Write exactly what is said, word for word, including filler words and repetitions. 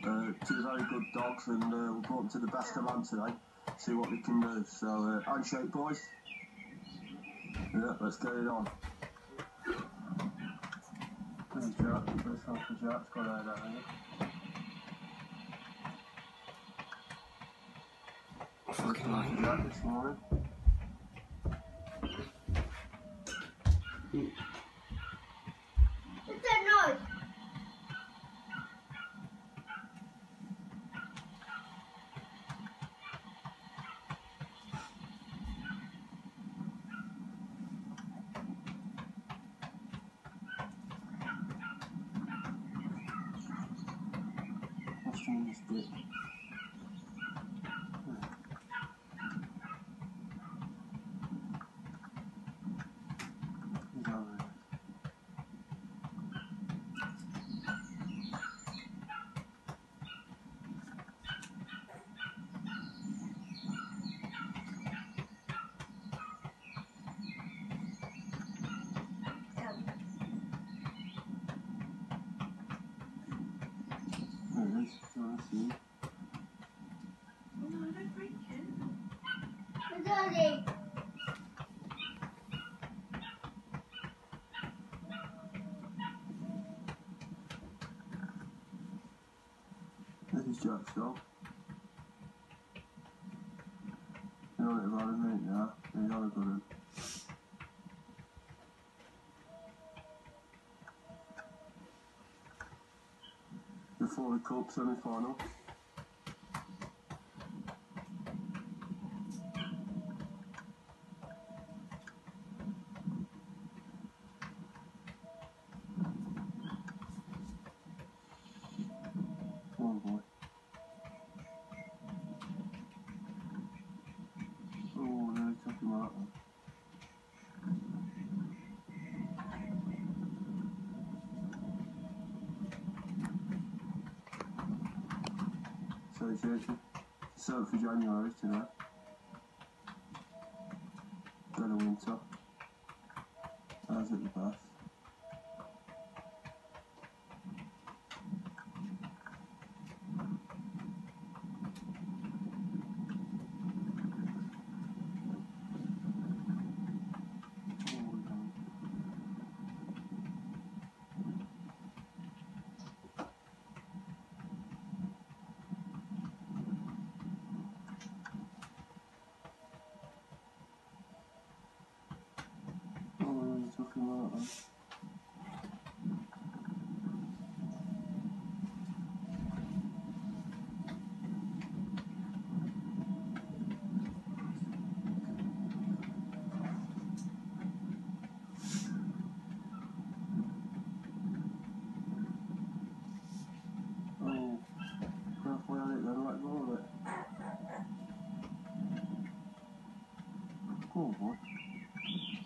Uh, two very good dogs, and uh, we'll put them to the best of man today, see what they can do. So, uh, handshake, boys. Yeah, let's get it on. There's Jack, first one for Jack's got out of here. Fucking like Jack this morning. Mm. What's that noise? What's doing this bit? He's over here. There it is. Nice, see. Where's Daddy? This is Jack's dog. He's on it about a minute now. He's on a good one. The Forley Cup semi-final. Come on, boy. Oh, nearly took him out. Association. seventh of January today. Dead of winter. How's it the best? Oh, he's talking about that. Oh, halfway on it then, let go of it. Go on, boy.